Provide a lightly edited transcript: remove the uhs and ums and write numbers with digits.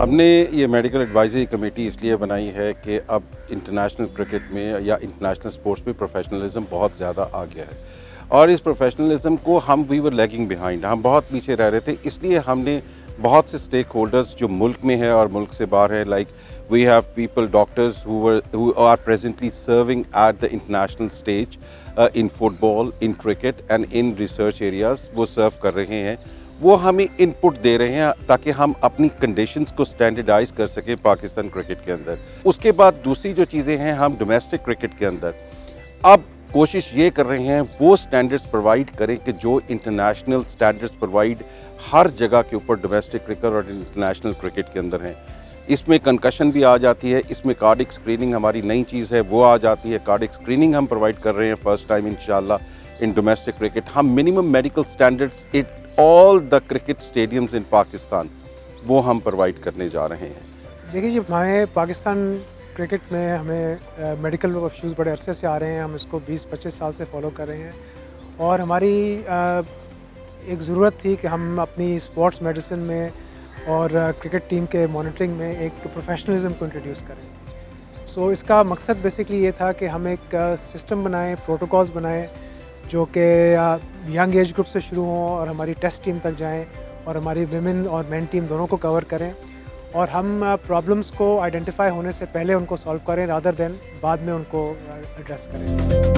हमने ये medical advisory committee इसलिए बनाई है कि अब इंटरनेशनल क्रिकेट में या इंटरनेशनल स्पोर्ट्स में प्रोफेशनलिज्म बहुत ज़्यादा आ गया है और इस प्रोफेशनलिज्म को वी वर लैगिंग बिहाइंड, हम बहुत पीछे रह रहे थे। इसलिए हमने बहुत से स्टेक होल्डर्स जो मुल्क में है और मुल्क से बाहर है, like we have people doctors who are presently serving at the international stage in football, in cricket and in research areas, वो सर्व कर रहे हैं। वो हमें इनपुट दे रहे हैं ताकि हम अपनी कंडीशंस को स्टैंडर्डाइज कर सकें पाकिस्तान क्रिकेट के अंदर। उसके बाद दूसरी जो चीज़ें हैं, हम डोमेस्टिक क्रिकेट के अंदर अब कोशिश ये कर रहे हैं वो स्टैंडर्ड्स प्रोवाइड करें कि जो इंटरनेशनल स्टैंडर्ड्स प्रोवाइड हर जगह के ऊपर डोमेस्टिक क्रिकेट और इंटरनेशनल क्रिकेट के अंदर हैं। इसमें कंकशन भी आ जाती है, इसमें कार्डिक स्क्रीनिंग हमारी नई चीज़ है वो आ जाती है। कार्डिक स्क्रीनिंग हम प्रोवाइड कर रहे हैं फर्स्ट टाइम इंशाल्लाह इन डोमेस्टिक क्रिकेट। हम minimum medical standards at all the cricket stadiums in Pakistan वो हम प्रोवाइड करने जा रहे हैं। देखिए जी, हमारे पाकिस्तान क्रिकेट में हमें मेडिकल इश्यूज़ बड़े अरसे से आ रहे हैं। हम इसको 20-25 साल से फॉलो कर रहे हैं और हमारी एक ज़रूरत थी कि हम अपनी स्पोर्ट्स मेडिसिन में और क्रिकेट टीम के मॉनिटरिंग में एक प्रोफेशनलिज्म को इंट्रोड्यूस करें। सो इसका मकसद बेसिकली ये था कि हम एक सिस्टम बनाएं, प्रोटोकॉल्स बनाएं जो कि यंग एज ग्रुप से शुरू हों और हमारी टेस्ट टीम तक जाएं और हमारी विमेन और मेन टीम दोनों को कवर करें और हम प्रॉब्लम्स को आइडेंटिफाई होने से पहले उनको सॉल्व करें रादर देन बाद में उनको एड्रेस करें।